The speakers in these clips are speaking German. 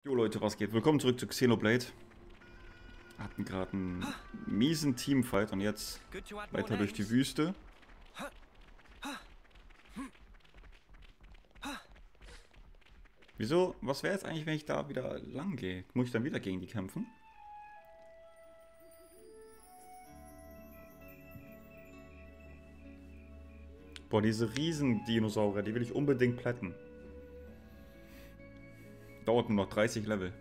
Jo Leute, was geht? Willkommen zurück zu Xenoblade. Hatten gerade einen miesen Teamfight und jetzt weiter durch die Wüste. Wieso? Was wäre jetzt eigentlich, wenn ich da wieder lang gehe? Muss ich dann wieder gegen die kämpfen? Boah, diese riesen Dinosaurier, die will ich unbedingt plätten. Dauert nur noch 30 Level.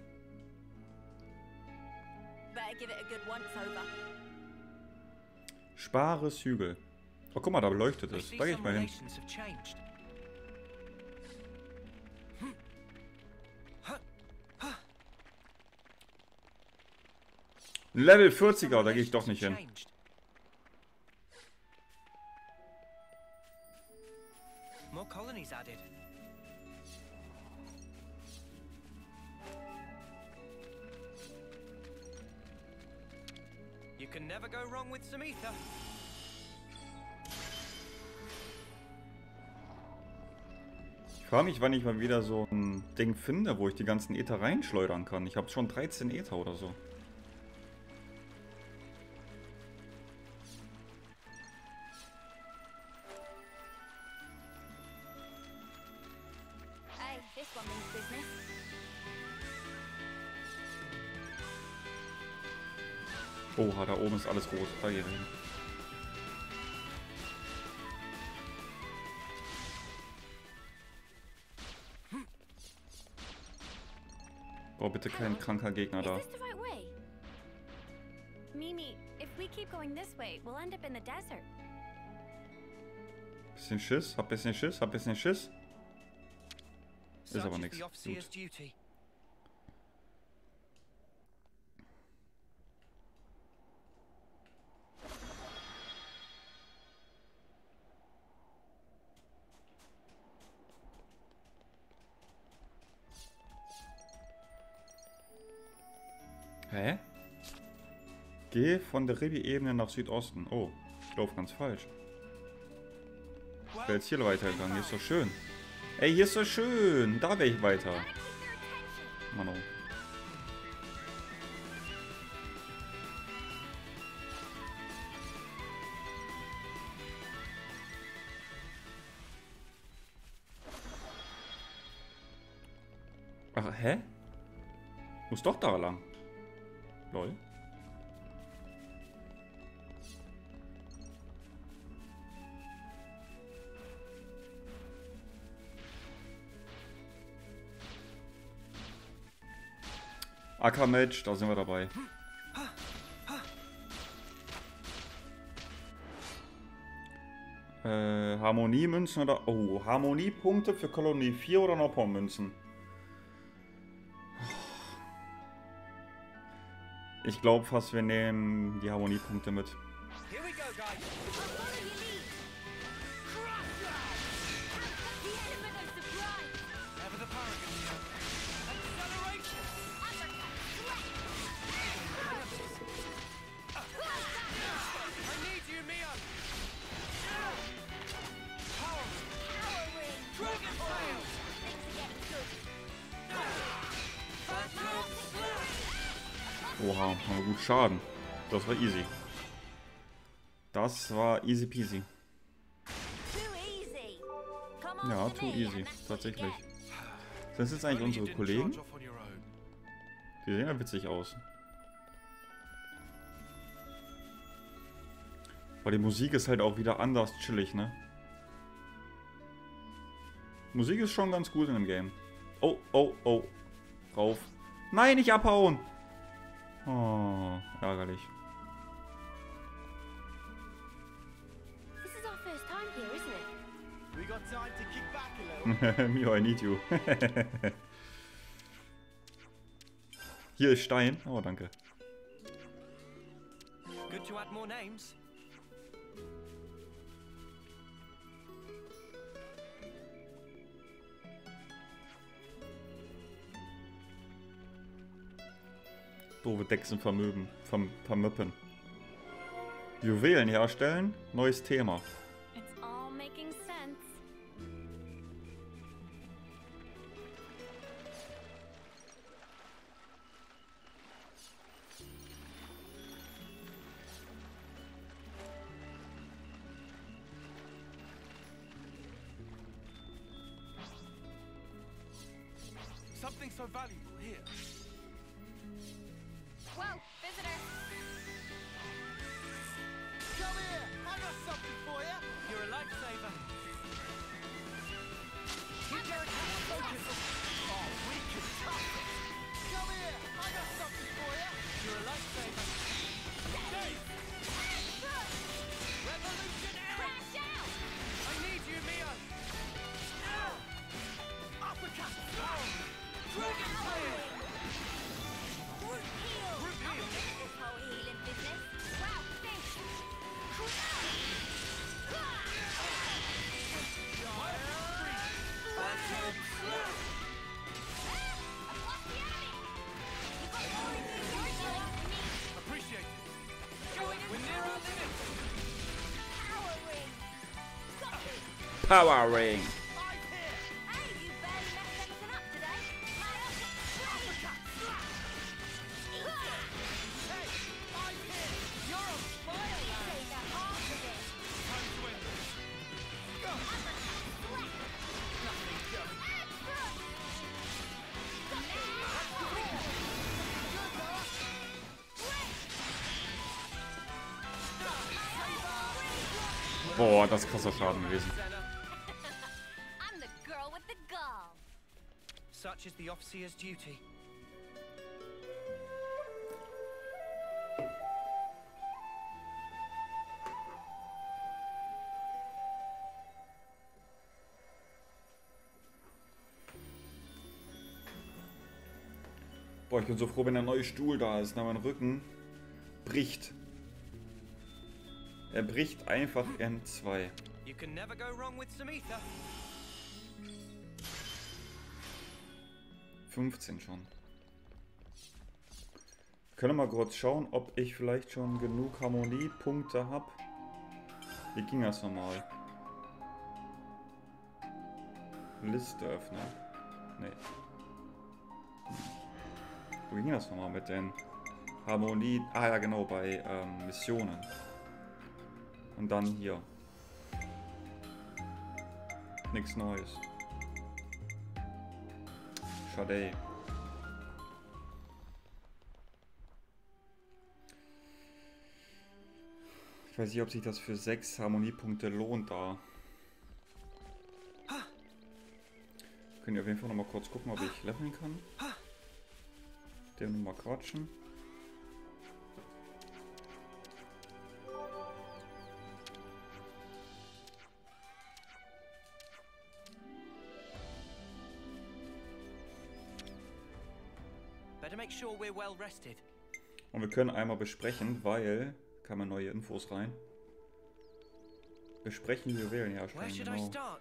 Spare Hügel. Oh, guck mal, da beleuchtet es. Da gehe ich mal hin. Level 40er, da gehe ich doch nicht hin. More colonies added. You can never go wrong with some ether. Ich frage mich, wann ich mal wieder so ein Ding finde, wo ich die ganzen Äther reinschleudern kann. Ich habe schon 13 Äther oder so. Oha, da oben ist alles rot. Da hier hin. Oh, bitte kein kranker Gegner da. Mimi, if we keep going this way, we'll end up in the desert. Bisschen Schiss, hab bisschen Schiss, hab bisschen Schiss. Ist aber nichts. Hä? Geh von der Ribi-Ebene nach Südosten. Oh, ich laufe ganz falsch. Ich wäre jetzt hier weitergegangen. Hier ist so schön. Ey, hier ist so schön. Da wäre ich weiter. Mann, oh. Ach, hä? Muss doch da lang. Lol. AK-Match, da sind wir dabei. Harmoniemünzen oder... Oh, Harmoniepunkte für Kolonie 4 oder Nopon-Münzen? Ich glaube fast, wir nehmen die Harmoniepunkte mit. Oha, haben wir gut Schaden. Das war easy. Das war easy peasy. Ja, too easy. Tatsächlich. Sind das jetzt eigentlich unsere Kollegen? Die sehen ja witzig aus. Aber die Musik ist halt auch wieder anders chillig, ne? Musik ist schon ganz gut in dem Game. Oh, oh, oh. Rauf. Nein, nicht abhauen! Oh, ärgerlich. Mio, I need you. Hier ist Stein. Oh, danke. Good to add more names. Doofe Dechsen vermöppen. Juwelen herstellen, neues Thema. It's all making sense. nothing so valuable here. Whoa, visitor. Come here! I got something for you! You're a lifesaver. Keep your attack focused. Oh, we can tough it! Come here! I got something for you! You're a lifesaver. Hey! Revolutionary! Crash out! I need you, Mio. Uppercut! Dragon Slayer! Group heal! Group I'm heal. in this whole healing business. Wow, fish! Appreciate it. We're near our limit. Power Ring. I'm here! Hey, you barely messed anything up today. My Uppercut! Hey! I'm here! You're on fire, lad! Say the half of it. Time to end this. Go! Nothing going. Boah, das ist krasser Schaden gewesen. I'm the girl with the gall. Such is the Officer's duty. Boah, ich bin so froh, wenn der neue Stuhl da ist. Na, mein Rücken bricht. Er bricht einfach in zwei. You can never go wrong with some ether. 15 schon. Können wir mal kurz schauen, ob ich vielleicht schon genug Harmoniepunkte habe. Wie ging das nochmal? Liste öffnen. Nee. Wo ging das nochmal mit den Harmonie... Ah ja, genau, bei Missionen. Und dann hier. Nichts Neues. Schade. Ich weiß nicht, ob sich das für 6 Harmoniepunkte lohnt da. Können wir auf jeden Fall noch mal kurz gucken, ob ich leveln kann. Den mal quatschen. Better make sure we're well rested. Und wir können einmal besprechen, weil... Kamen neue Infos rein. Besprechen wir wählen, ja, Where should I genau. start?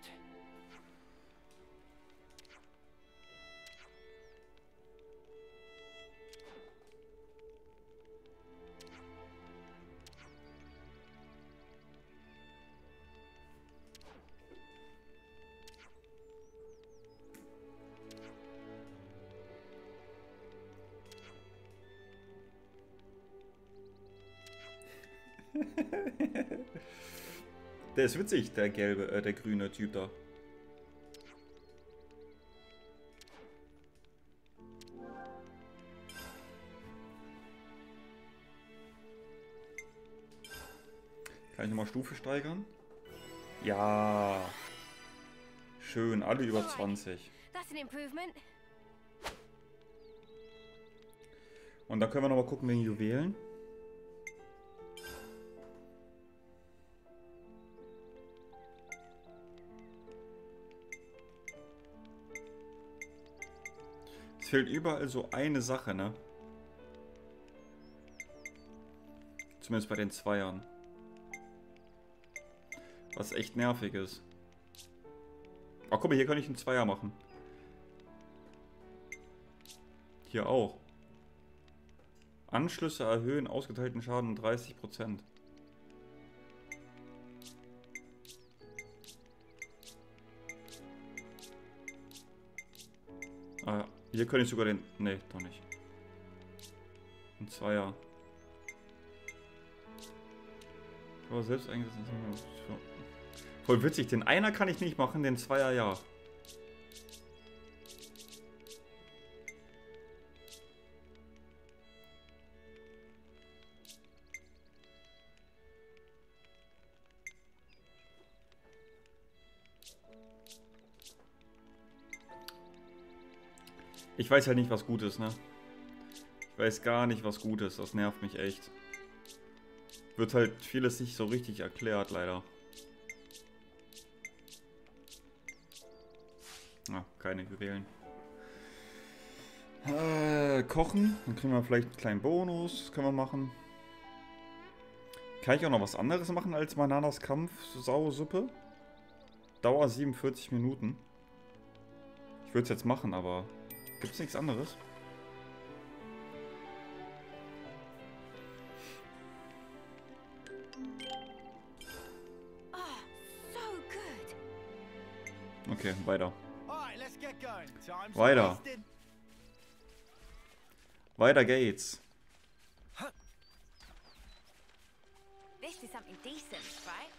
Der ist witzig, der gelbe, der grüne Typ da. Kann ich nochmal Stufe steigern? Ja. Schön, alle über 20. That's an improvement. Und dann können wir nochmal gucken wegen Juwelen. Es fehlt überall so eine Sache, ne? Zumindest bei den Zweiern. Was echt nervig ist. Oh, guck mal, hier kann ich einen Zweier machen. Hier auch. Anschlüsse erhöhen ausgeteilten Schaden um 30%. Ah, hier könnte ich sogar den... Nee, doch nicht. Ein Zweier. Aber selbst eingesetzt... Voll witzig, den Einer kann ich nicht machen, den Zweier ja. Ich weiß halt nicht, was gut ist, ne? Ich weiß gar nicht, was gut ist. Das nervt mich echt. Wird halt vieles nicht so richtig erklärt, leider. Ah, keine Juwelen. Kochen. Dann kriegen wir vielleicht einen kleinen Bonus. Das können wir machen. Kann ich auch noch was anderes machen als Bananas Kampf Sausuppe? Dauer 47 Minuten. Ich würde es jetzt machen, aber gibt es nichts anderes? Oh, so good. Okay, weiter. Alright, let's get going. Time for Weiter. wasting. Weiter geht's. This is something decent, right?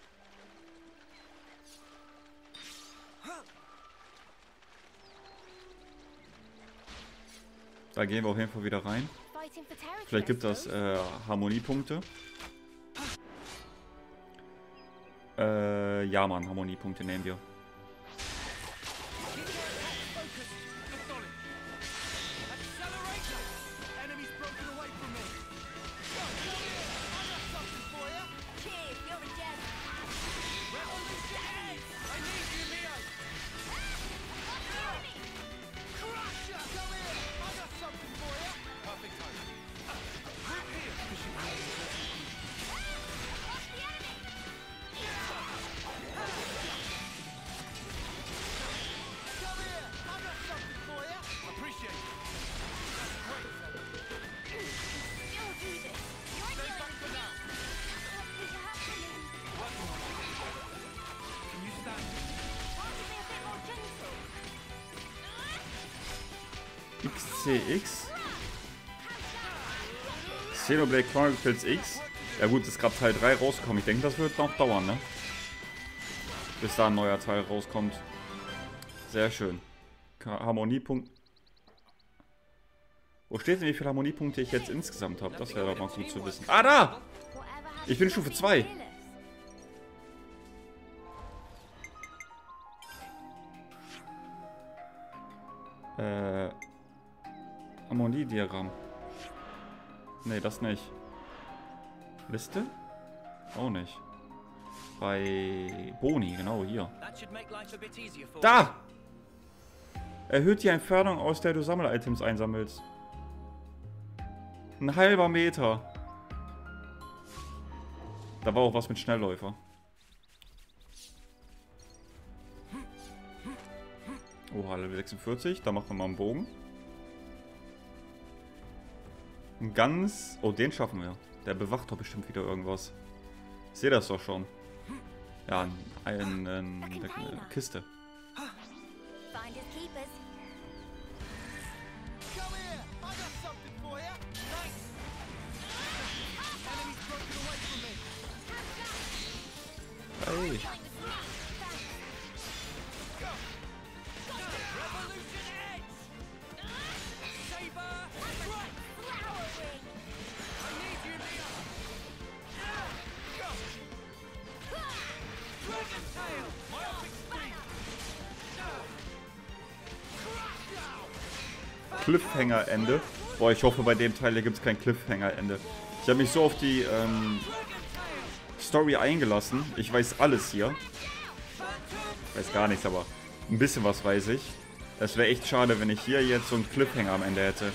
Da gehen wir auf jeden Fall wieder rein. Fighting for territory. Vielleicht gibt I das suppose. Harmoniepunkte. Ja Mann, Harmoniepunkte nehmen wir. Enemy's broken away from me. I got something for you. Cheers, you're a gem. I need you, Leo. Crusher, come here. I got something for you. Perfect timing. Group here. Come here. I got something for you. Appreciate it. You'll do this. You're Stay doing back for now. what is happening. Can you stand? Can't you be a bit more gentle? XCX? Xenoblade Chronicles X? Ja gut, ist gerade Teil 3 rausgekommen. Ich denke, das wird noch dauern, ne? Bis da ein neuer Teil rauskommt. Sehr schön. Harmoniepunkt. Wo steht denn, wie viele Harmoniepunkte ich jetzt insgesamt habe? Das wäre doch mal gut zu wissen. Ah, da! Whatever happened Ich bin to Stufe being 2. fearless? Harmoniediagramm. Nee, das nicht. Liste? Auch nicht. Bei Boni, genau hier. That should make life a bit easier for you. Da! Erhöht die Entfernung, aus der du Sammel-Items einsammelst. Ein halber Meter. Da war auch was mit Schnellläufer. Oha, Level 46. Da machen wir mal einen Bogen. Ein ganz... Oh, den schaffen wir. Der bewacht doch bestimmt wieder irgendwas. Ich sehe das doch schon. Ja, eine Kiste. Finders keepers. Come here. I got something for you. Thanks. Enemy's broken away from me. Hey. Revolution Edge. Saber. Strike. Flowering. I need you, Leo. Go. Dragon Tail. Myopic Speed. Cliffhanger-Ende. Boah, ich hoffe, bei dem Teil hier gibt es kein Cliffhanger-Ende. Ich habe mich so auf die Story eingelassen. Ich weiß alles hier. Ich weiß gar nichts, aber ein bisschen was weiß ich. Es wäre echt schade, wenn ich hier jetzt so einen Cliffhanger am Ende hätte.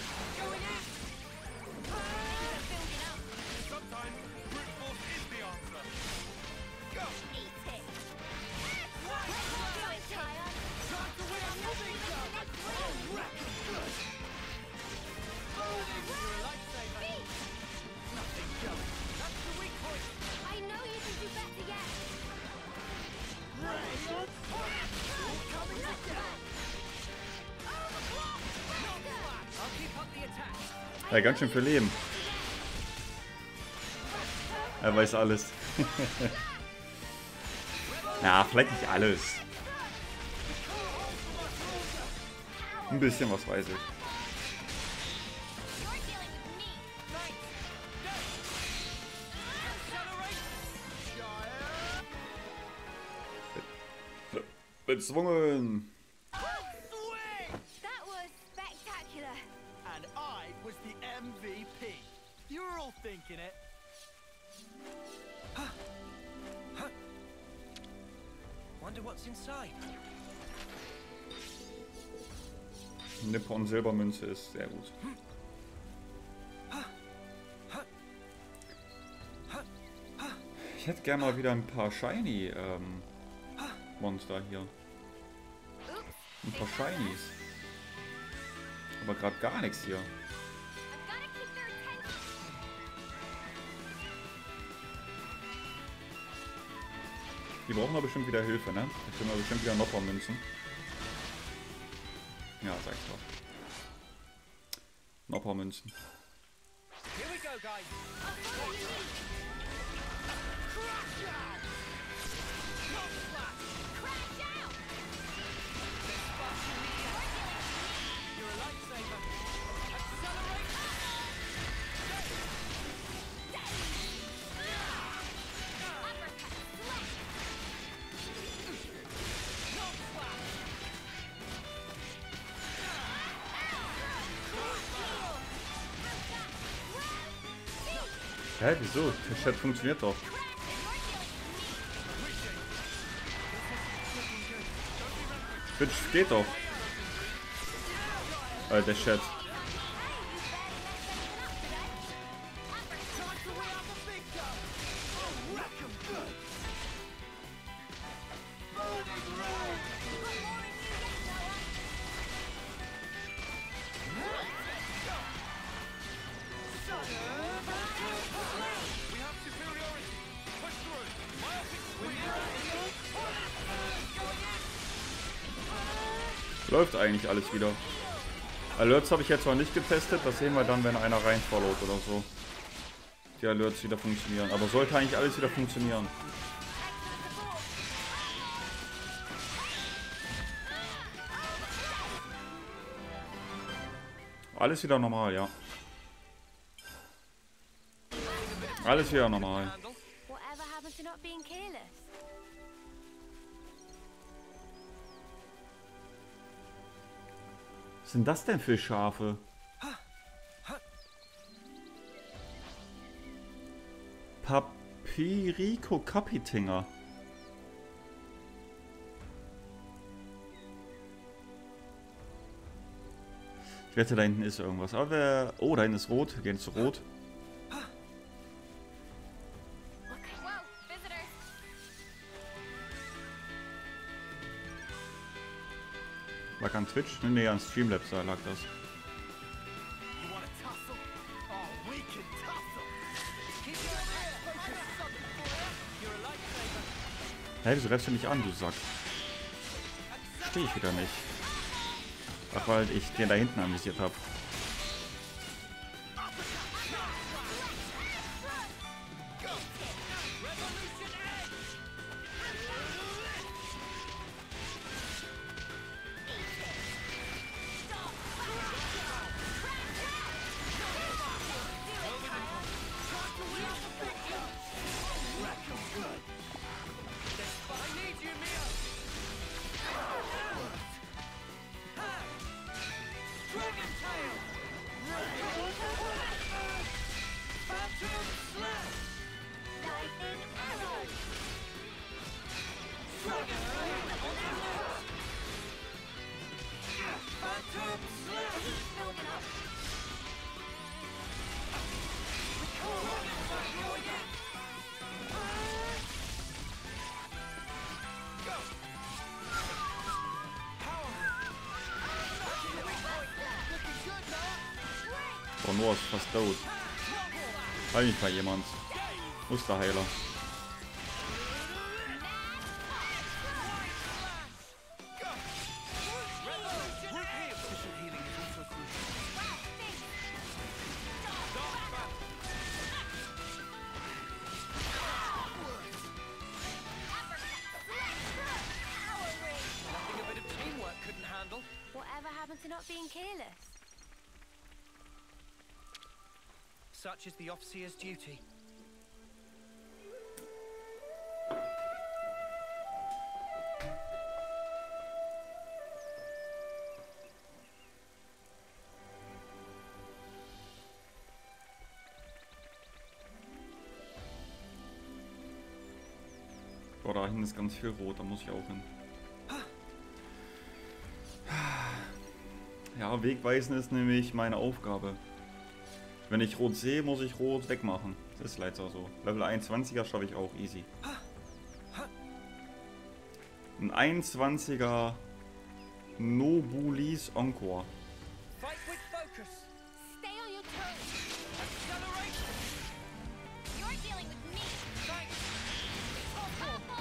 Sometimes brute force is the answer. Go. Eat it. Do it, child. Time to win a moving go. You're a lifesaver. Nothing going. That's the weak point. I know you can do better yet. Coming together. I'll keep up the attack. Ja, ganz schön viel Leben. Er weiß alles. Ja, vielleicht nicht alles. Ein bisschen was weiß ich. You're dealing with me. Bezwungen. That was spectacular. was the MVP. You were all thinking it. Wonder what's inside. Nippon Silbermünze ist sehr gut. Ich hätte gerne mal wieder ein paar Shiny Monster hier. Ein paar Shinies. Aber gerade gar nichts hier. I've gotta keep their attention. Die brauchen doch bestimmt wieder Hilfe, ne? Da können wir bestimmt wieder Nopper-Münzen. Ja, sag ich doch. Nopper-Münzen. Here we go, guys. Crash out! You're a lightsaber. Accelerate. Uppercut! Slash! Hä, wieso? Der Chat funktioniert doch. Twitch geht doch. Der Chat. We have superiority. Push through. Läuft eigentlich alles wieder. Alerts habe ich jetzt noch nicht getestet. Das sehen wir dann, wenn einer reinfollowt oder so. Die Alerts wieder funktionieren. Aber sollte eigentlich alles wieder funktionieren. Alles wieder normal, ja. Alles wieder normal. Handle. Whatever happened to not being careless? Was sind das denn für Schafe? Papirico Capitinger. Ich wette, da hinten ist irgendwas. Aber wer... Oh, da hinten ist rot. Wir gehen zu rot. Whoa, visitors! Lag an Twitch? Nee, an Streamlabs, da lag das. You want to tussle? Oh, we can tussle. Keep your eyes focused. You're a lightsaber. Hey, wieso rennst du nicht an, du Sack? Stehe ich wieder nicht. Ach, weil ich den da hinten anvisiert habe. I need you, Mia. Dragon tail. Phantom slash. Lightning arrow! Dragon tail. Phantom slash. Building up! Oh, Noah ist fast tot. Heil mich mal jemand. Musterheiler. Efficient healing is also crucial. Nothing a bit of teamwork couldn't handle. Whatever happened to not being careless? Such is the officer's duty. Oh, da hinten ist ganz viel rot, da muss ich auch hin. Ja, wegweisen ist nämlich meine Aufgabe. Wenn ich rot sehe, muss ich rot wegmachen. Das ist leider so. Level 21er schaffe ich auch easy. Ein 21er Nobulis Encore. Fight with focus. Stay on your toes. Acceleration. You're dealing with me. Thanks. Purple.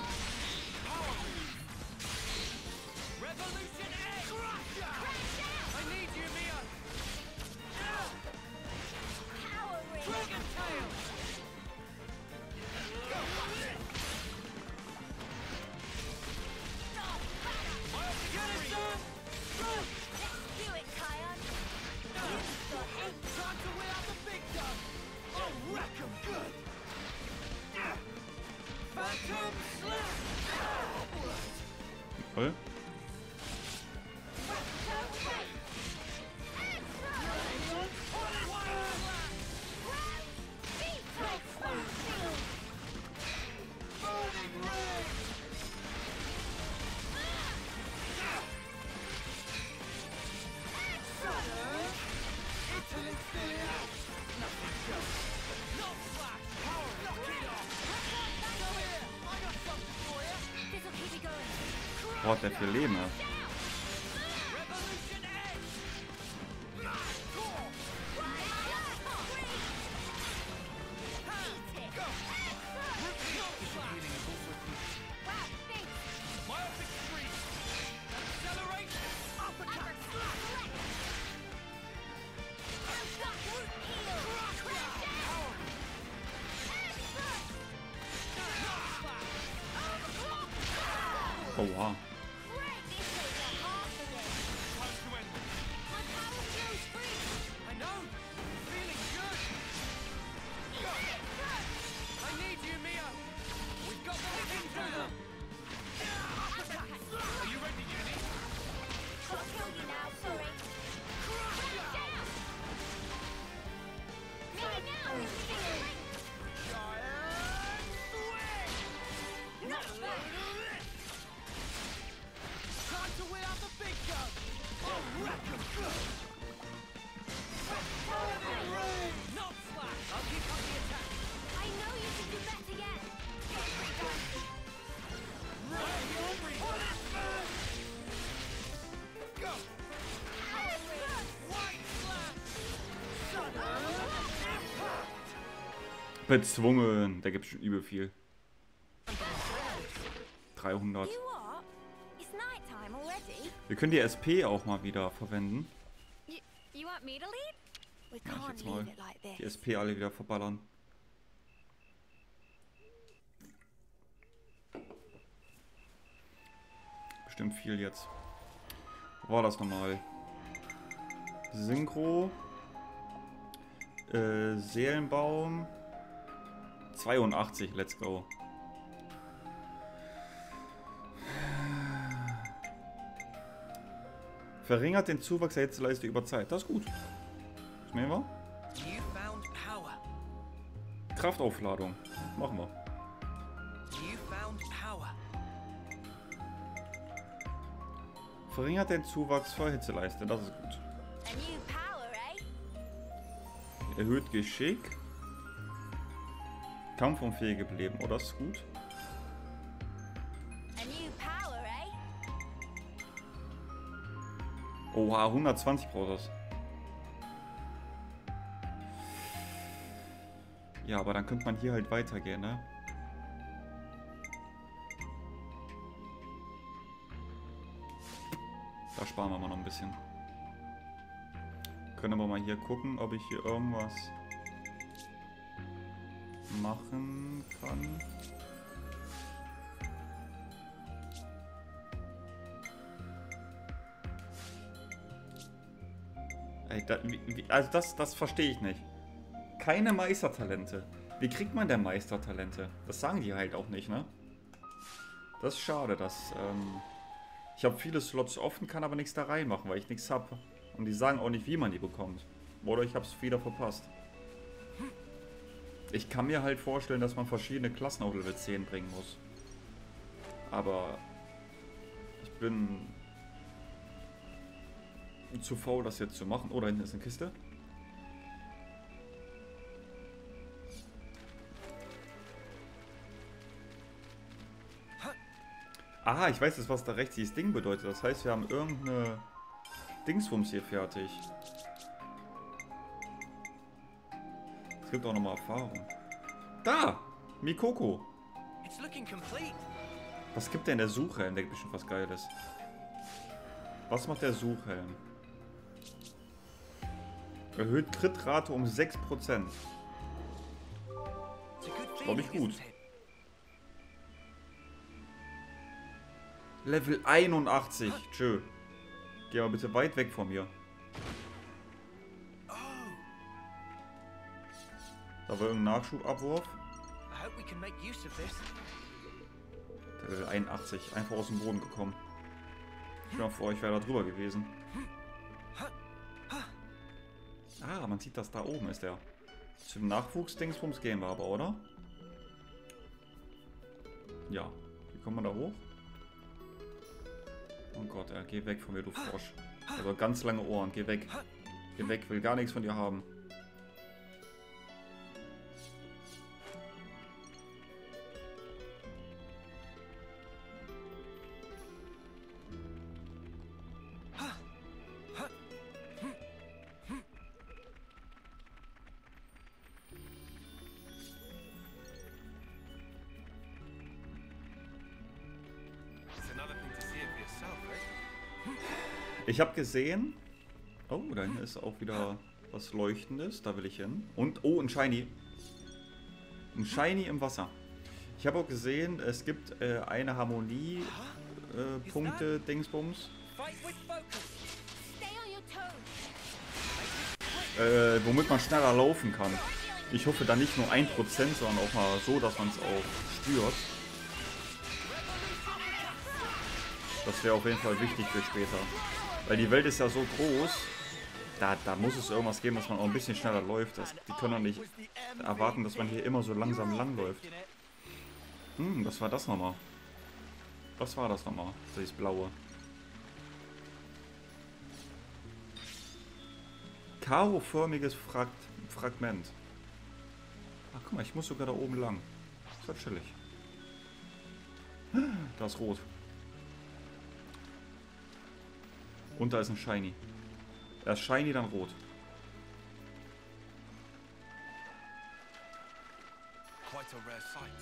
Revolution Edge. Crash out. I need you, Mio. Power ring. Dragon Tail. Get it done. Let's do it, Kion. Time to win out the big gun. I'll wreck 'em good. Phantom Slam. Voll. Burning ring. Interlink's still out. Nothing goes. Not flash. Power. Knock it off. Go here. I got something for you. This'll keep you going. Boah, hat der viel Leben, ne? Revolution Edge. Myopic Freeze. Acceleration. Oh, wow. Time to end it. I know. Feeling good. I need you, Mio. We've got to look into them. Are you ready, Jenny? Time to win out the big gun. I'll wreck 'em good. Burning ring. Not flash. I'll keep up the attack. I know you can do better yet. Go. White slam. Sudden impact. Bezwungen. Der gibt schon übel viel. 300. You what? It's night time already. Wir können die SP auch mal wieder verwenden. You want me to lead? We Mach ich can't jetzt mal. leave it like Die this. SP alle wieder verballern. Bestimmt viel jetzt. Wo war das nochmal? Synchro. Seelenbaum. 82, let's go. Verringert den Zuwachs der Hitzeleiste über Zeit. Das ist gut. Was nehmen wir? You found power. Kraftaufladung. Machen wir. You found power. Verringert den Zuwachs für Hitzeleiste. Das ist gut. A new power, eh? Erhöht Geschick. Kampfunfähige Leben. Oh, das ist gut. A new power, eh? Oha, 120 braucht das. Ja, aber dann könnte man hier halt weitergehen, ne? Da sparen wir mal noch ein bisschen. Können aber mal hier gucken, ob ich hier irgendwas machen kann. Ey, also das verstehe ich nicht. Keine Meistertalente. Wie kriegt man denn Meistertalente? Das sagen die halt auch nicht, ne? Das ist schade, dass ich habe viele Slots offen, kann aber nichts da reinmachen, weil ich nichts habe. Und die sagen auch nicht, wie man die bekommt. Oder ich habe es wieder verpasst. Ich kann mir halt vorstellen, dass man verschiedene Klassen auf Level 10 bringen muss. Aber ich bin zu faul, das jetzt zu machen. Oh, da hinten ist eine Kiste. Ah, ich weiß jetzt, was da rechts dieses Ding bedeutet. Das heißt, wir haben irgendeine Dingsbums hier fertig. Es gibt auch nochmal Erfahrung. Da! Mikoko! It's looking complete. Was gibt denn der Suchhelm? Der gibt bestimmt was Geiles. Was macht der Suchhelm? Erhöht Crit-Rate um 6%. It's a good Glaub ich feeling, gut. isn't it? Level 81. Tschö. Geh mal bitte weit weg von mir. Da war irgendein Nachschubabwurf. I hope we can make use of this. Der Level 81. Einfach aus dem Boden gekommen. Ich war vor, ich wäre da drüber gewesen. Ah, man sieht das da oben ist der. Zu dem Nachwuchs-Dingsbums gehen wir aber, oder? Ja. Wie kommt man da hoch? Oh Gott, geh weg von mir, du Frosch. Also ganz lange Ohren, geh weg. Geh weg, will gar nichts von dir haben. It's another thing to see it for yourself, eh? Ich habe gesehen... Oh, da hinten ist auch wieder was Leuchtendes. Da will ich hin. Und, oh, ein Shiny. Ein Shiny im Wasser. Ich habe auch gesehen, es gibt eine Harmonie Punkte Dingsbums. Fight with focus. Stay on your toes. Womit man schneller laufen kann. Ich hoffe da nicht nur 1%, sondern auch mal so, dass man es auch spürt. Das wäre auf jeden Fall wichtig für später. Weil die Welt ist ja so groß, da muss es irgendwas geben, dass man auch ein bisschen schneller läuft. Die können doch nicht erwarten, dass man hier immer so langsam langläuft. Was war das nochmal? Was war das nochmal? Dieses blaue. Karo-förmiges Fragment. Ach, guck mal, ich muss sogar da oben lang. Ist halt chillig. Da ist rot. Und da ist ein Shiny. Erst Shiny, dann rot. Quite a rare sight.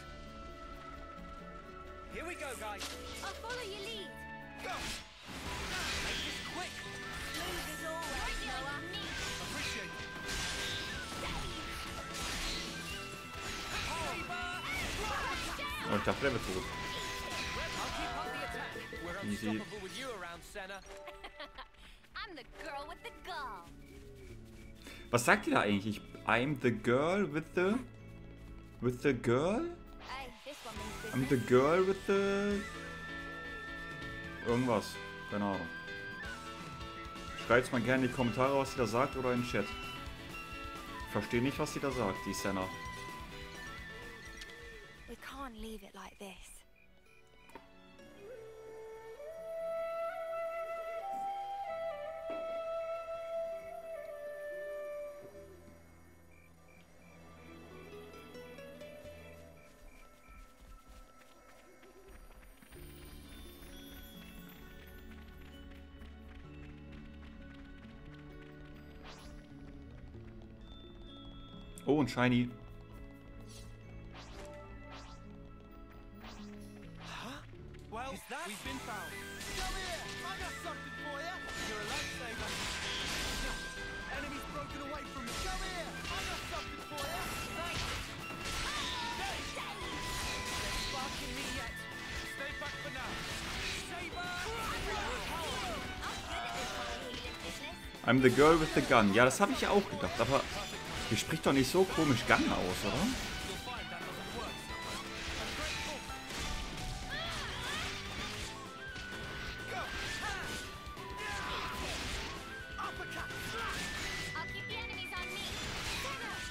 Here we go, guys. I'll follow your lead. Go! Make this quick. Smooth as always, Noah. Appreciate it. Oh, ich dachte, der wird tot. I'll keep up the attack. We're Easy. unstoppable with you around, Senna. I'm the girl with the gall. Was sagt ihr da eigentlich? I'm the girl with the... With the girl? Hey, this one means I'm business. the girl with the... Irgendwas. Keine Ahnung. Schreibt's mal gerne in die Kommentare, was sie da sagt, oder in den Chat. Ich verstehe nicht, was sie da sagt, die Senna. We can't leave it like this. Oh, ein Shiny. Well, Is that- we've been found. Come here! I got something for you! You're a lifesaver. Enemy's broken away from me. Come here! I got something for you! Thanks! They're sparking me yet. Stay back for now. Saber! I'm the girl with the gun. Ja, das habe ich ja auch gedacht, aber die spricht doch nicht so komisch Gun aus, oder? You'll find that doesn't work somewhere. A great call. Go! Uppercut! I'll keep the enemies on me.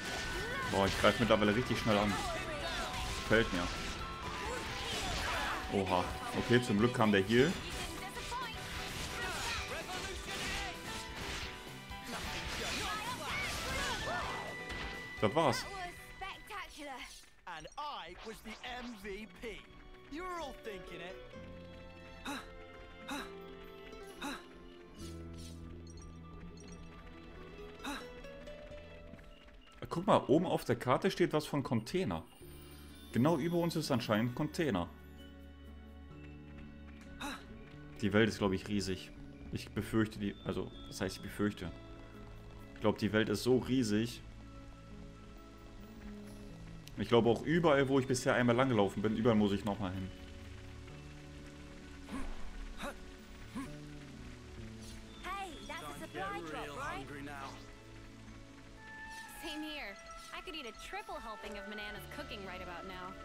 Boah, ich greife mittlerweile richtig schnell an. Gefällt mir. Oha. Okay, zum Glück kam der Heal. Das war's. That was spectacular. And I was the MVP. You were all thinking it. Guck mal, oben auf der Karte steht was von Container. Genau über uns ist anscheinend Container. Die Welt ist, glaube ich, riesig. Ich befürchte die... Also, das heißt, ich befürchte. Ich glaube, die Welt ist so riesig. Ich glaube auch überall, wo ich bisher einmal langgelaufen bin, überall muss ich nochmal hin. Hey, that's a supply drop, right? Same here. I could eat a triple helping of Manana's cooking right about now.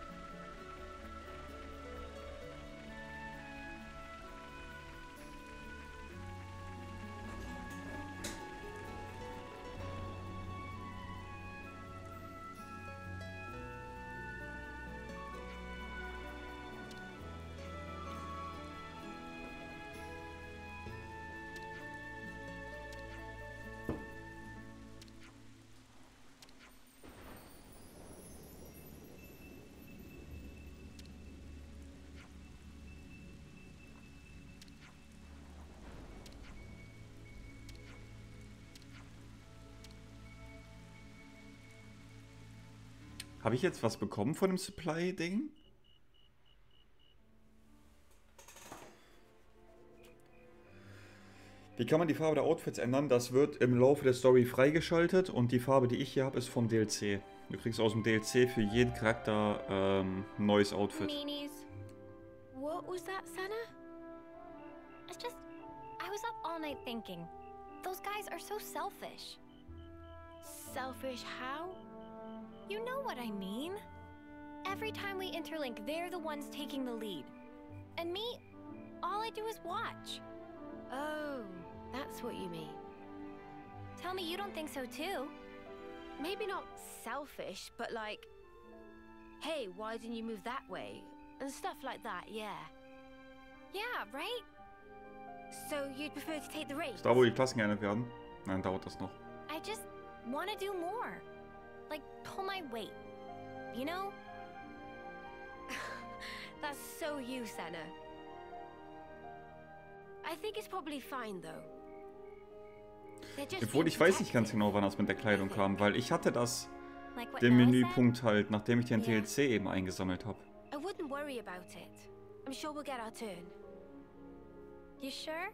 Habe ich jetzt was bekommen von dem Supply-Ding? Wie kann man die Farbe der Outfits ändern? Das wird im Laufe der Story freigeschaltet und die Farbe, die ich hier habe, ist vom DLC. Du kriegst aus dem DLC für jeden Charakter ein neues Outfit. Meanies. What was that, Senna? It's just... I was up all night thinking. Those guys are so selfish. Selfish how? You know what I mean. Every time we interlink, they're the ones taking the lead. And me, all I do is watch. Oh, that's what you mean. Tell me you don't think so too. Maybe not selfish, but like, hey, why didn't you move that way? And stuff like that, yeah. Yeah, right? So you'd prefer to take the race? Ist da, wo die Klassen geändert werden? Nein, dauert das noch. I just want to do more. Like, pull my weight. You know? That's so you, Senna. I think it's probably fine, though. Obwohl, ich weiß nicht ganz genau, wann das mit der Kleidung kam, weil ich hatte das, Like what den Nella Menüpunkt halt, nachdem ich den Ja. DLC eben eingesammelt habe. said? I wouldn't worry about it. I'm sure we'll get our turn. You sure?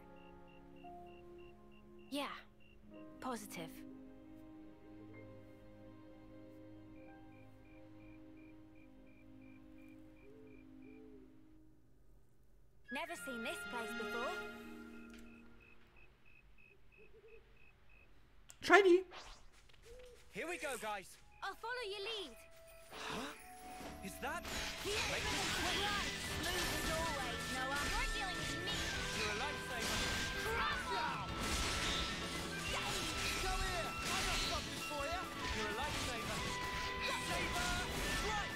Yeah. Positive. Never seen this place before. Shiny! Here we go, guys. I'll follow your lead. Is that? Smooth as always, Noah. You're dealing with me. You're a lifesaver. Come here! I got something for you! You're a lifesaver. Saber! Right!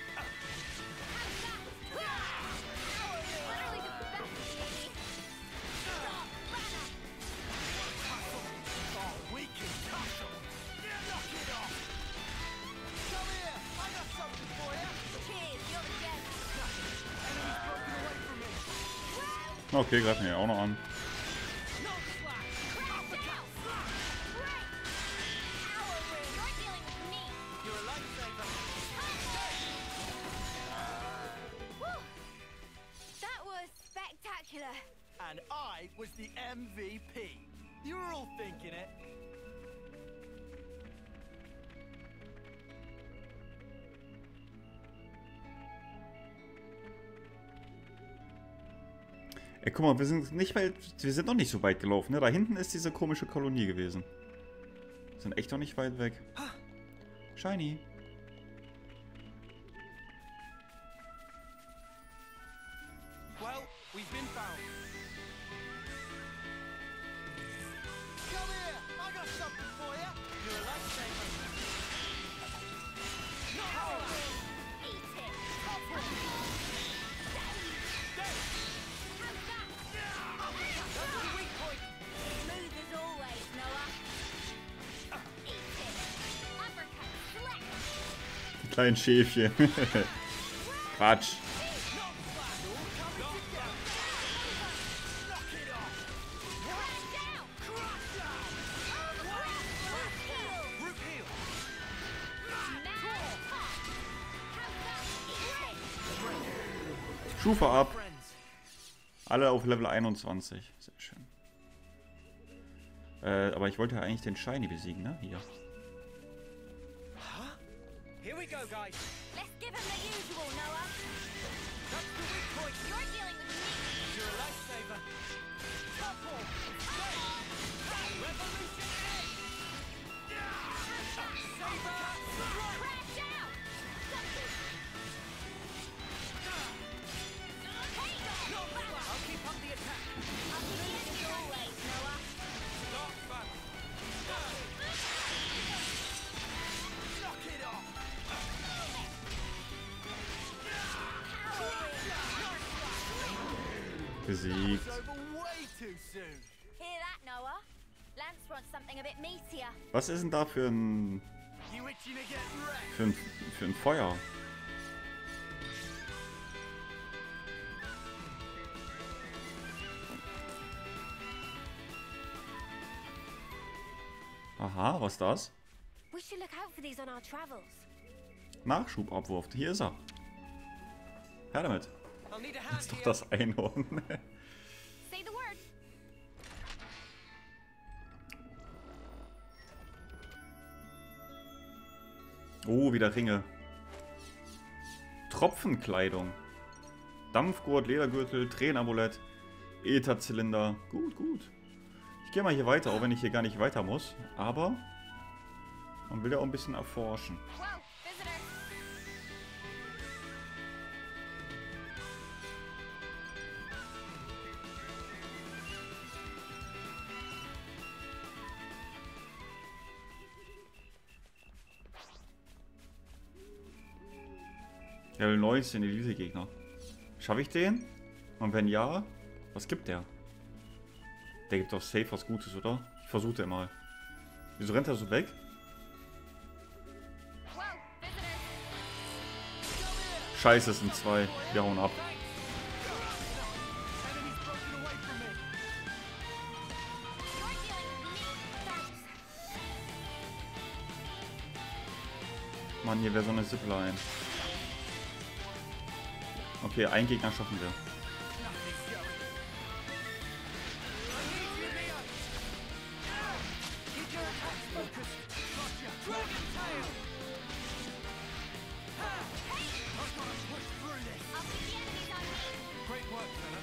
Literally the best, baby. Stop, Lana. Oh, we can tussle! Knock it off! Come here! I got something for you! Cheers, you're the best. Enemy's broken away from me! Okay, greifen wir ja auch noch an. No slack! Crash down. Right. Power room. You're dealing with me. You're a lifesaver. Whew. That was spectacular. And I was the MVP. You were all thinking it. Ey, guck mal, wir sind noch nicht so weit gelaufen, ne? Da hinten ist diese komische Kolonie gewesen. Wir sind echt noch nicht weit weg. Shiny. Well, we've been found. Come here! I got something for you! You're a lifesaver. Eat it. kleinen Schäfchen. Quatsch. Stufe ab. Alle auf Level 21. Sehr schön. Aber ich wollte ja eigentlich den Shiny besiegen, ne? Hier. Here we go, guys. Let's give him the usual, Noah. That's the weak point. You're dealing with me. You're a lifesaver. Topple. Revolution Saber. Crash out. I'll keep up the attack. I'll be here as always, Noah. Dark Fan. Knock it off! Besiegt. It's over way too soon. Hear that, Noah? Lance wants something a bit meatier. Was ist denn da für ein... You itching to get wrecked? für ein Feuer? Aha, was ist das? We should look out for these on our travels. Nachschubabwurf. Hier ist er. Her damit. I'll need a Das hand ist doch here. das Einhorn. Say the word. Oh, wieder Ringe. Tropfenkleidung. Dampfgurt, Ledergürtel, Tränenamulett, Ätherzylinder. Gut, gut. Ich gehe mal hier weiter, auch wenn ich hier gar nicht weiter muss. Aber man will ja auch ein bisschen erforschen. Whoa, visitor. Level 19, Elite-Gegner. Schaffe ich den? Und wenn ja, was gibt der? Der gibt doch safe was Gutes, oder? Ich versuche den mal. Wieso rennt er so weg? Whoa, visitor. Scheiße, es sind zwei. Wir hauen ab. Enemy's broken away from me. You're dealing with me. Thanks. Mann, hier wäre so eine Zipline. Okay, einen Gegner schaffen wir. Keep your attacks focused. Gotcha. Dragon tail. I've got to push through this. I'll keep the enemies on me. Great work, fella.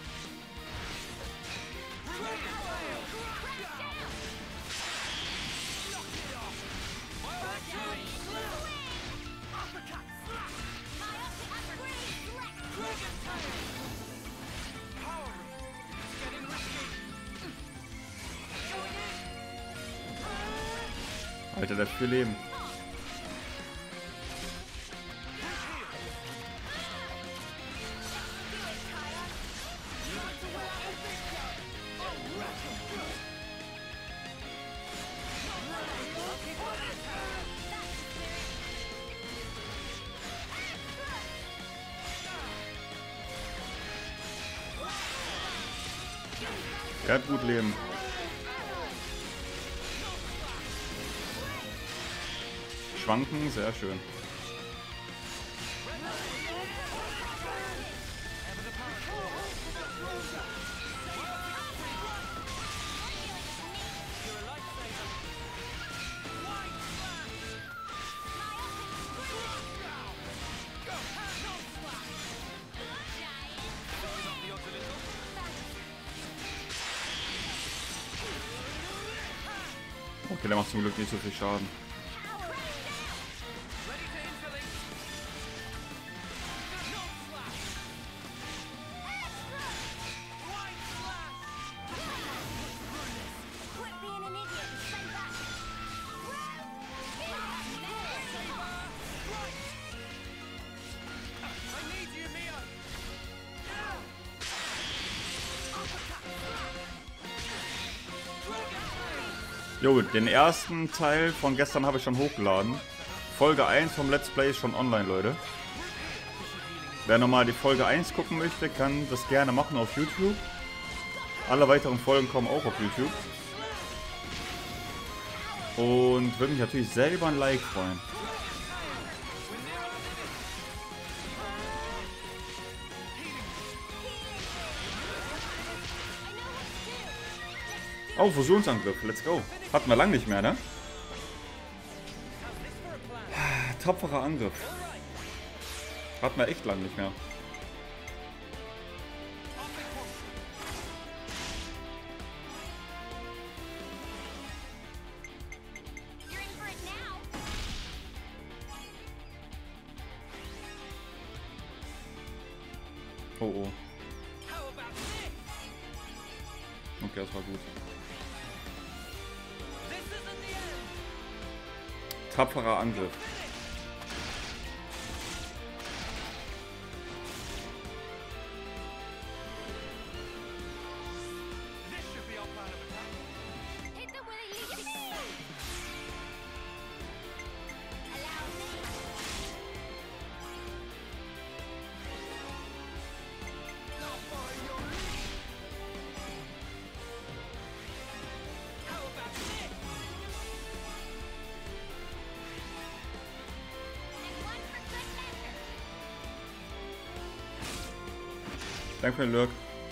Dragon tail. Crash down. Knock it off. Uppercut. Slap. My upgrade. Select. Dragon tail. Powering. It's getting risky. Going in. Alter, der hat 4 Leben. Er hat gut Leben. Schwanken, sehr schön. Okay, der macht zum Glück nicht so viel Schaden. Ready to interlink. Quit being an idiot and say that. I need you, Mio. Jo, den ersten Teil von gestern habe ich schon hochgeladen. Folge 1 vom Let's Play ist schon online, Leute. Wer nochmal die Folge 1 gucken möchte, kann das gerne machen auf YouTube. Alle weiteren Folgen kommen auch auf YouTube. Und würde mich natürlich sehr über ein Like freuen. Oh, Fusionsangriff, let's go. Hatten wir lang nicht mehr, ne? Tapferer Angriff. Hatten wir echt lang nicht mehr. Oh oh. Okay, das war gut. Tapferer Angriff. Danke für den Lurk.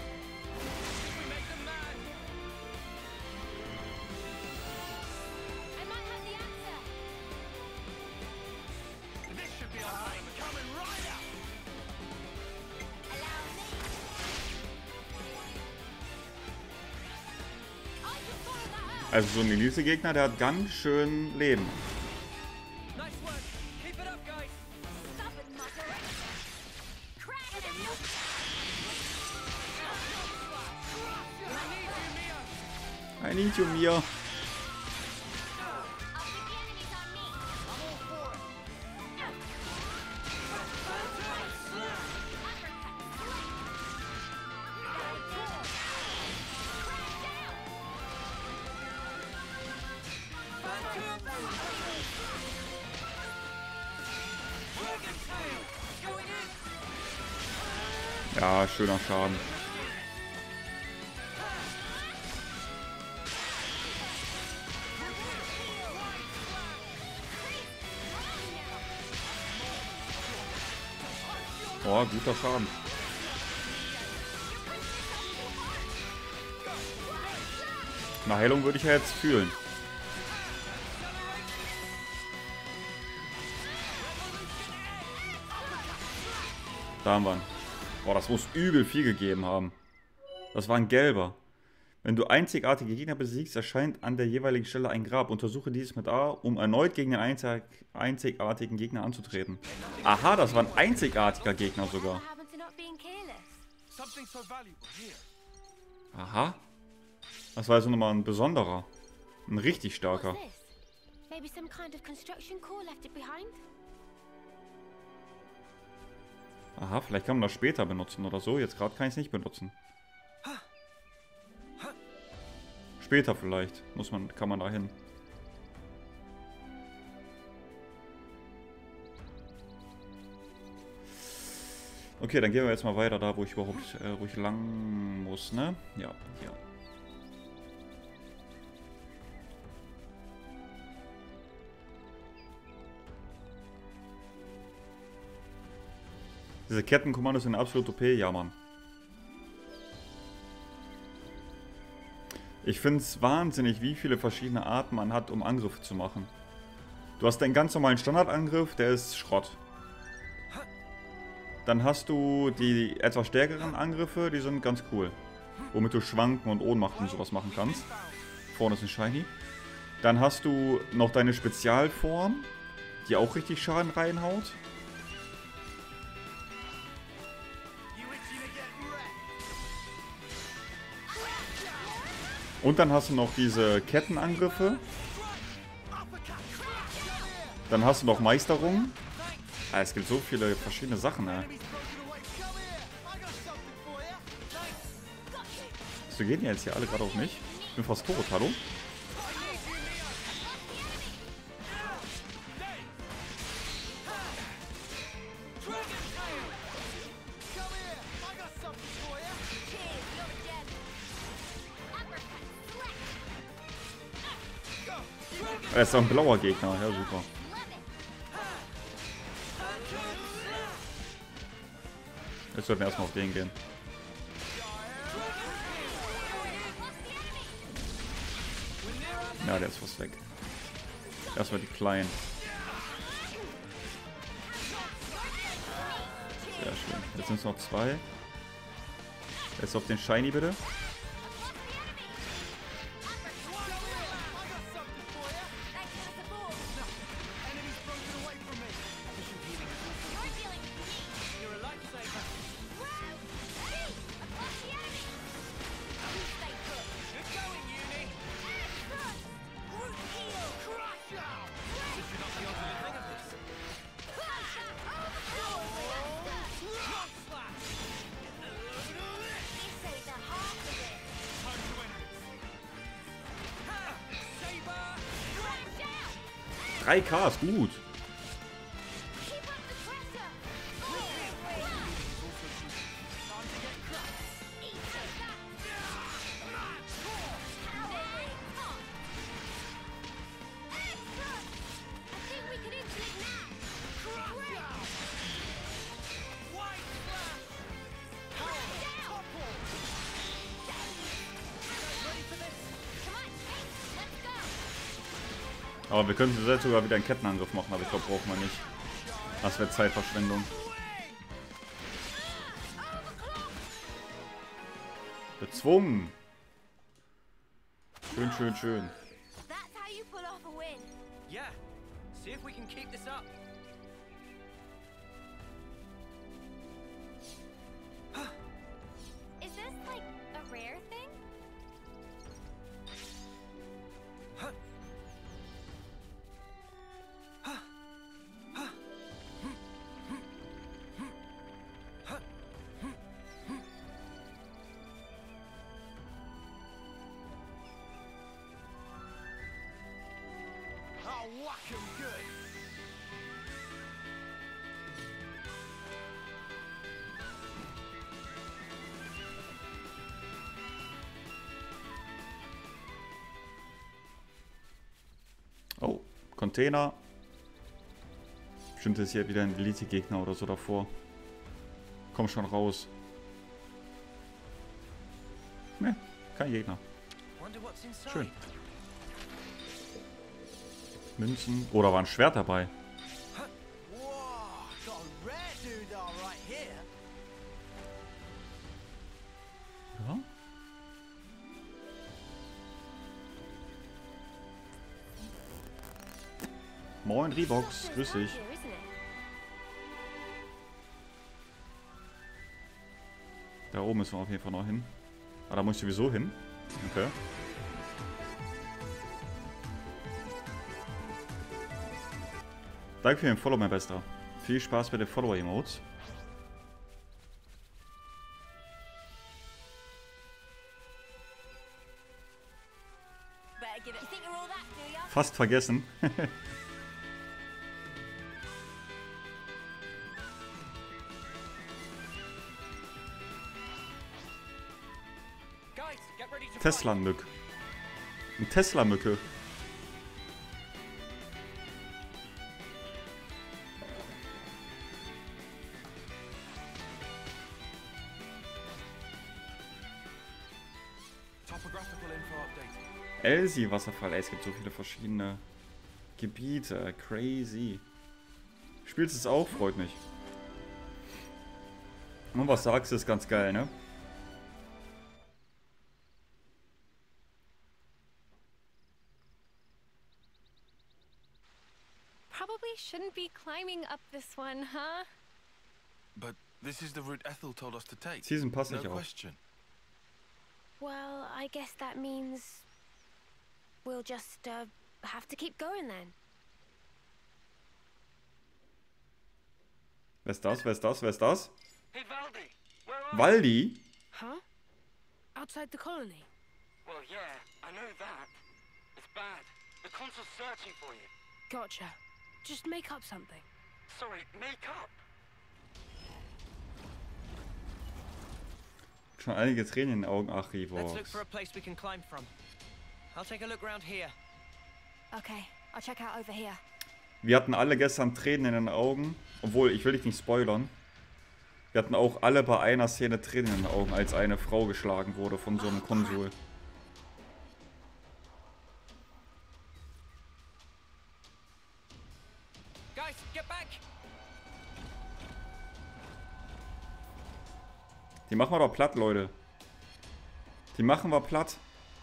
Also so ein Elite-Gegner, der hat ganz schön Leben. I need you, Mia. Ja, schöner Schaden. Oh, guter Schaden. Eine Heilung würde ich ja jetzt fühlen. Da haben wir ihn. Boah, das muss übel viel gegeben haben. Das war ein gelber. Wenn du einzigartige Gegner besiegst, erscheint an der jeweiligen Stelle ein Grab. Untersuche dies mit A, um erneut gegen den einzigartigen Gegner anzutreten. Aha, das war ein einzigartiger Gegner sogar. Aha. Das war also nochmal ein besonderer. Ein richtig starker. Aha, vielleicht kann man das später benutzen oder so. Jetzt gerade kann ich es nicht benutzen. Später vielleicht kann man da hin. Okay, dann gehen wir jetzt mal weiter da, wo ich überhaupt wo ich lang muss, ne? Ja, hier. Diese Kettenkommandos sind absolut OP, ja Mann. Ich finde es wahnsinnig, wie viele verschiedene Arten man hat, um Angriffe zu machen. Du hast den ganz normalen Standardangriff, der ist Schrott. Dann hast du die etwas stärkeren Angriffe, die sind ganz cool. Womit du Schwanken und Ohnmacht und sowas machen kannst. Vorne ist ein Shiny. Dann hast du noch deine Spezialform, die auch richtig Schaden reinhaut. Und dann hast du noch diese Kettenangriffe. Dann hast du noch Meisterungen. Ah, es gibt so viele verschiedene Sachen, ey. So gehen die jetzt hier alle gerade auf mich. Ich bin fast tot, hallo? Er ist doch ein blauer Gegner. Ja, super. Jetzt sollten wir erstmal auf den gehen. Ja, der ist fast weg. Erstmal die Kleinen. Sehr schön. Jetzt sind es noch 2. Jetzt auf den Shiny bitte. K ist gut. Aber wir könnten selbst sogar wieder einen Kettenangriff machen, aber ich glaube, brauchen wir nicht. Das wäre Zeitverschwendung. Bezwungen. Schön, schön, schön. That's how you pull off a win. Yeah. See if we can keep this up. Is this like a rare thing? I'll whack 'em good. Oh, Container. Bestimmt ist hier wieder ein Elite-Gegner oder so davor. Komm schon raus. Ne, kein Gegner. Wonder what's inside. Schön. Münzen. Oh, da war ein Schwert dabei. Whoa, got a rare doodah right here. Ja. Moin, Reebox. Grüß dich. Here, isn't it? Da oben müssen wir auf jeden Fall noch hin. Ah, da muss ich sowieso hin. Okay. Danke für den Follow, mein Bester. Viel Spaß bei den Follower-Emotes. Better give it. You think you're all that, do ya? Fast vergessen. Guys, get ready to fight. Tesla-Mück. Ein Tesla-Mücke. Topographical info updated. Elsie Wasserfall. Ey, es gibt so viele verschiedene Gebiete. Crazy. Spielst es auch? Freut mich. Und was sagst du, ist ganz geil, ne? Probably shouldn't be climbing up this one, huh? But this is the route Ethel told us to take. Season passt No nicht auf. question. Well, I guess that means we'll just have to keep going then. Wer ist das? Wer ist das? Wer ist das? Hey, Valdi, where are you? Waldi? Huh? Outside the colony? Well, yeah, I know that. It's bad. The consul's searching for you. Gotcha. Just make up something. Sorry, make up. Schon einige Tränen in den Augen. Ach, Let's look Revox. for a place we can climb from. I'll take a look round here. Okay. I'll check out over here. Wir hatten alle gestern Tränen in den Augen. Obwohl, ich will dich nicht spoilern. Wir hatten auch alle bei einer Szene Tränen in den Augen, als eine Frau geschlagen wurde von so einem Konsul. Guys, get back! Die machen wir doch platt, Leute. Die machen wir platt.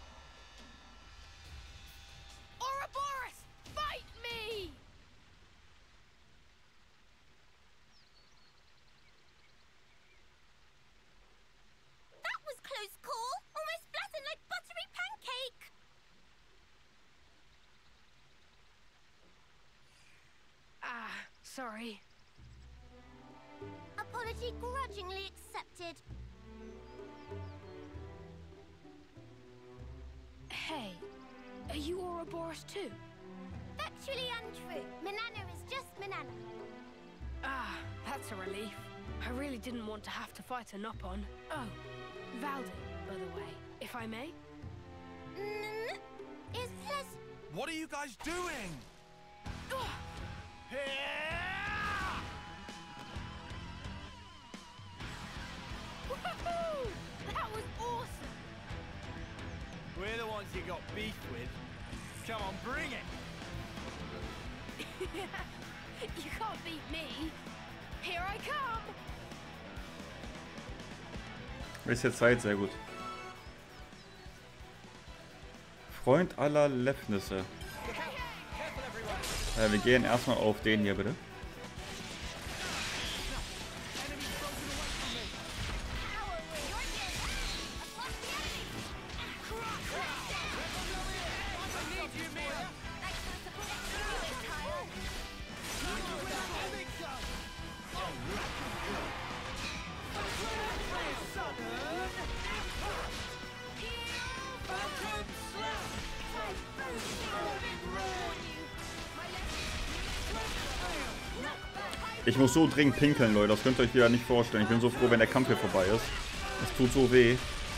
Ouroboros, fight me! That was close call. Almost flattened like buttery pancake. Ah, sorry. Apology grudgingly accepted. Hey, are you Ouroboros too? Factually untrue. Manana is just Manana. Ah, that's a relief. I really didn't want to have to fight a Nopon. Oh, Valden, by the way, if I may. Is pleasant. What are you guys doing? Woohoo! That was awesome! We're the ones you got beef with. Come on, bring it! You can't beat me. Here I come! Ist jetzt Zeit, sehr gut. Freund aller Lefnisse. Wir gehen erstmal auf den hier, bitte. Ich muss so dringend pinkeln, Leute. Das könnt ihr euch wieder nicht vorstellen. Ich bin so froh, wenn der Kampf hier vorbei ist. Das tut so weh.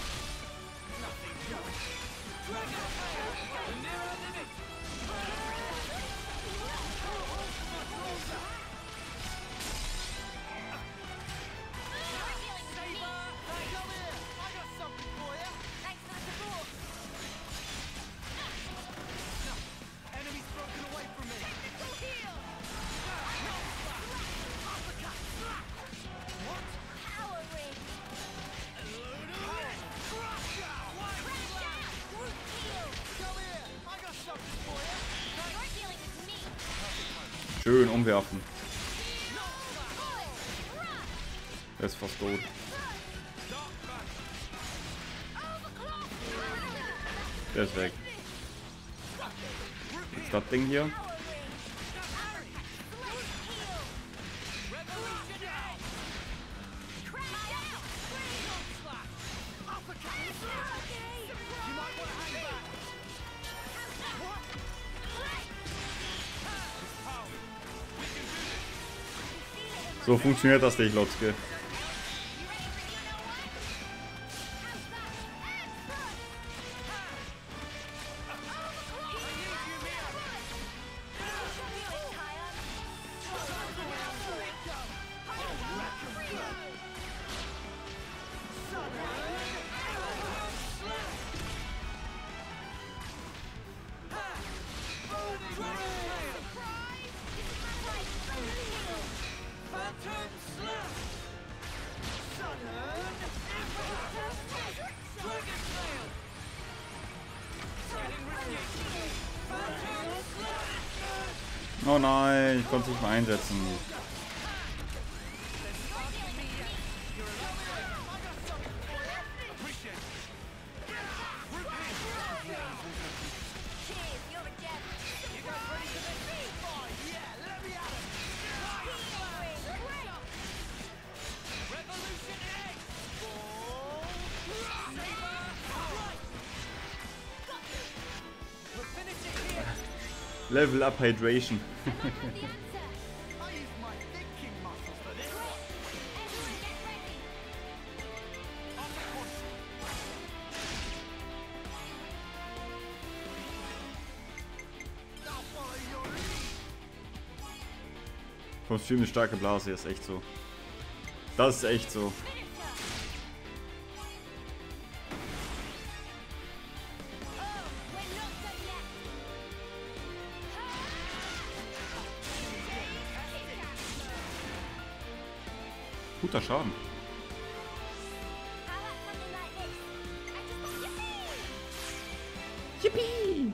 Schön umwerfen. Der ist fast tot. Der ist weg. Jetzt das Ding hier. So funktioniert das nicht, Lotzke. Oh nein, ich konnte es nicht mehr einsetzen. Level up Hydration. Vom Stream eine starke Blase, ist echt so. Das ist echt so. Guter Schaden. Yippie!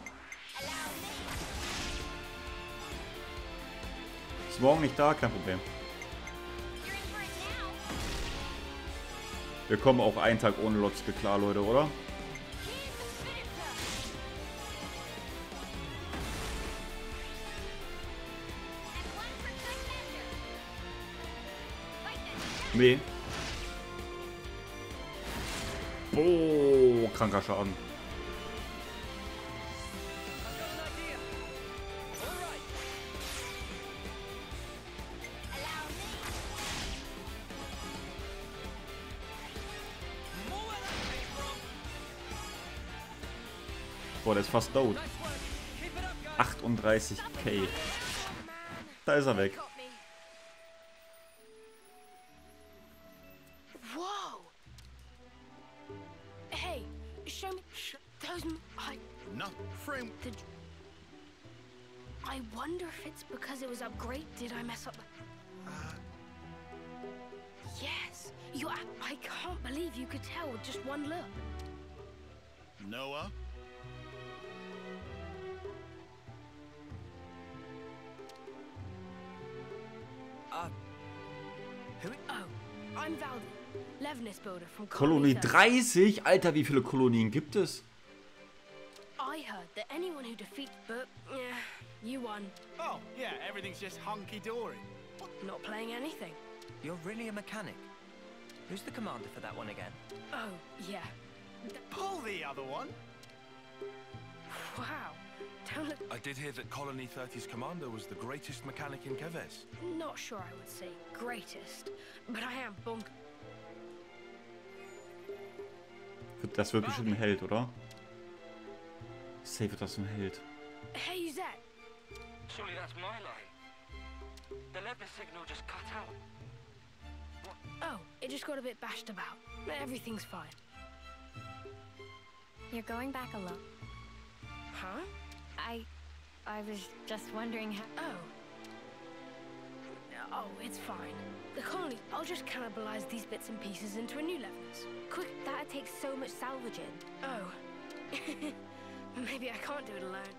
Ist morgen nicht da, kein Problem. Wir kommen auch einen Tag ohne Lotzke klar, Leute, oder? Nee. Oh, kranker Schaden. Boah, der ist fast tot. 38k. Da ist er weg. Whoa! Hey, show me those. No, frame. I wonder if it's because it was upgrade. Did I mess up? Yes. I can't believe you could tell with just one look. Noah? Oh, I'm Valdi, Levnis Builder from Kolonie 30. 30? Alter, wie viele Kolonien gibt es? I heard that anyone who defeats you won. Oh, yeah, everything's just hunky-dory. Not playing anything. You're really a mechanic. Who's the commander for that one again? Oh, yeah. Pull the other one. Wow. Don't look. I did hear that Colony 30's commander was the greatest mechanic in Keves. Not sure I would say greatest, but I am bunk. Das wird bestimmt ein Held, oder? Safe wird das ein Held. Hey, Zed. Surely that's my line. The lever signal just cut out. Oh, it just got a bit bashed about. Everything's fine. You're going back alone. Huh? I was just wondering how... Oh, it's fine. The colony, I'll just cannibalize these bits and pieces into a new Levnis. Quick, that'd take so much salvaging. Oh. Maybe I can't do it alone.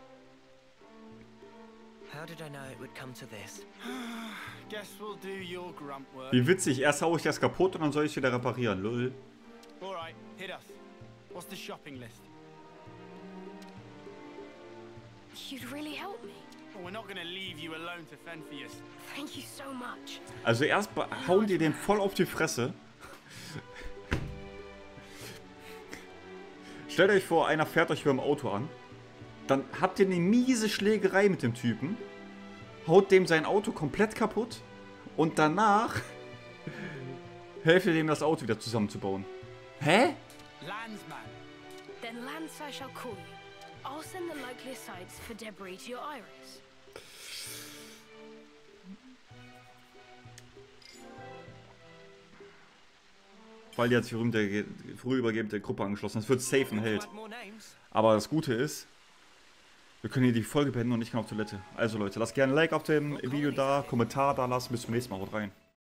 How did I know it would come to this? Guess we'll do your grunt work. Wie witzig, erst hau ich das kaputt und dann soll ich es wieder reparieren, lol. Alright, hit us. What's the shopping list? You'd really help me. Well, we're not gonna leave you alone to fend for yourself. Thank you so much. Also erst hauen die den voll auf die Fresse. Stellt euch vor, einer fährt euch beim Auto an. Dann habt ihr eine miese Schlägerei mit dem Typen. Haut dem sein Auto komplett kaputt. Und danach helft ihr dem, das Auto wieder zusammenzubauen. Hä? Landsman. Then Lance I shall call you. I'll send the likeliest sites for debris to your iris. Weil die hat sich vorübergehend der Gruppe angeschlossen. Das wird safe ein Held. Aber das Gute ist, wir können hier die Folge beenden und ich kann auf Toilette. Also Leute, lasst gerne ein Like auf dem Video da, Kommentar da lassen. Bis zum nächsten Mal. Haut rein.